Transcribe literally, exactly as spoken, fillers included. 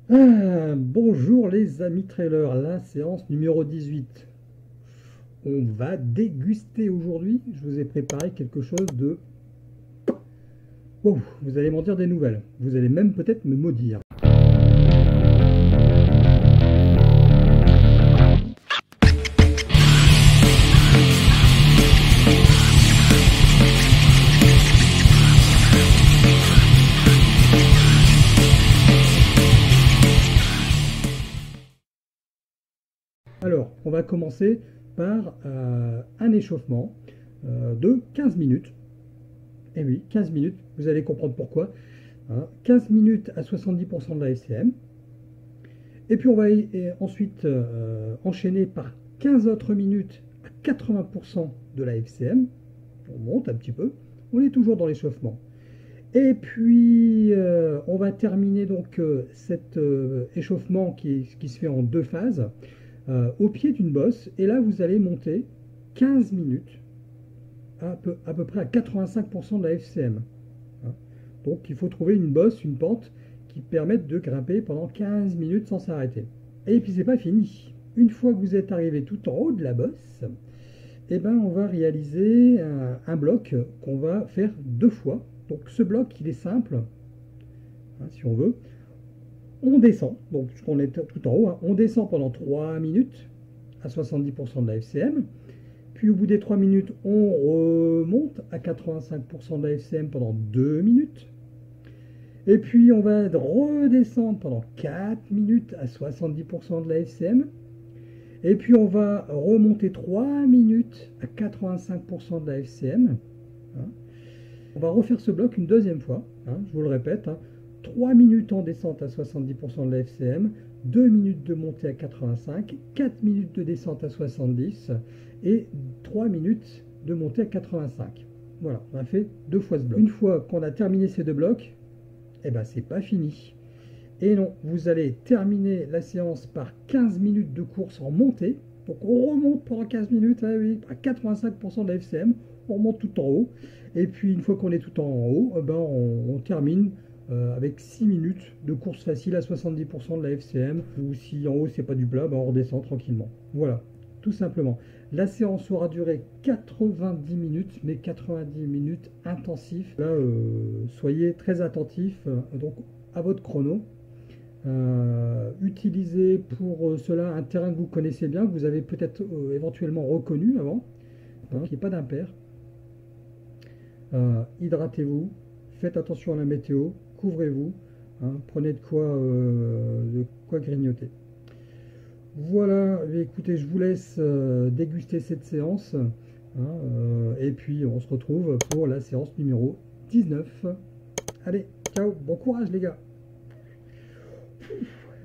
Ah, bonjour les amis trailers, la séance numéro dix-huit. On va déguster aujourd'hui. Je vous ai préparé quelque chose de... Wow, vous allez m'en dire des nouvelles. Vous allez même peut-être me maudire. Alors, on va commencer par euh, un échauffement euh, de quinze minutes. Et oui, quinze minutes, vous allez comprendre pourquoi. Hein, quinze minutes à soixante-dix pour cent de la F C M. Et puis on va et ensuite euh, enchaîner par quinze autres minutes à quatre-vingts pour cent de la F C M. On monte un petit peu. On est toujours dans l'échauffement. Et puis euh, on va terminer donc euh, cet euh, échauffement qui, qui se fait en deux phases euh, au pied d'une bosse. Et là vous allez monter quinze minutes à peu, à peu près à quatre-vingt-cinq pour cent de la F C M. Hein. Donc il faut trouver une bosse, une pente qui permette de grimper pendant quinze minutes sans s'arrêter. Et puis c'est pas fini. Une fois que vous êtes arrivé tout en haut de la bosse, eh ben, on va réaliser un, un bloc qu'on va faire deux fois. Donc ce bloc, il est simple, hein, si on veut. On descend, donc on est tout en haut, hein, on descend pendant trois minutes à soixante-dix pour cent de la F C M. Puis au bout des trois minutes, on remonte à quatre-vingt-cinq pour cent de la F C M pendant deux minutes. Et puis on va redescendre pendant quatre minutes à soixante-dix pour cent de la F C M. Et puis on va remonter trois minutes à quatre-vingt-cinq pour cent de la F C M. Hein. On va refaire ce bloc une deuxième fois, hein, je vous le répète. Hein. trois minutes en descente à soixante-dix pour cent de la F C M, deux minutes de montée à quatre-vingt-cinq, quatre minutes de descente à soixante-dix et trois minutes de montée à quatre-vingt-cinq. Voilà, on a fait deux fois ce bloc. Une fois qu'on a terminé ces deux blocs, eh ben c'est pas fini. Et non, vous allez terminer la séance par quinze minutes de course en montée. Donc on remonte pendant quinze minutes, ah oui, à quatre-vingt-cinq pour cent de la F C M, on remonte tout en haut. Et puis une fois qu'on est tout en haut, eh ben on, on termine euh, avec six minutes de course facile à soixante-dix pour cent de la F C M. Ou si en haut c'est pas du plat, ben on redescend tranquillement. Voilà, tout simplement. La séance aura duré quatre-vingt-dix minutes, mais quatre-vingt-dix minutes intensifs. Là, euh, soyez très attentifs euh, donc à votre chrono. Euh, utilisez pour cela un terrain que vous connaissez bien, que vous avez peut-être euh, éventuellement reconnu avant, hein, qu'il n'y ait pas d'impair. Euh, hydratez-vous, faites attention à la météo, couvrez-vous, hein, prenez de quoi, euh, de quoi grignoter. Voilà, écoutez, je vous laisse euh, déguster cette séance, hein, euh, et puis on se retrouve pour la séance numéro dix-neuf. Allez, ciao, bon courage les gars.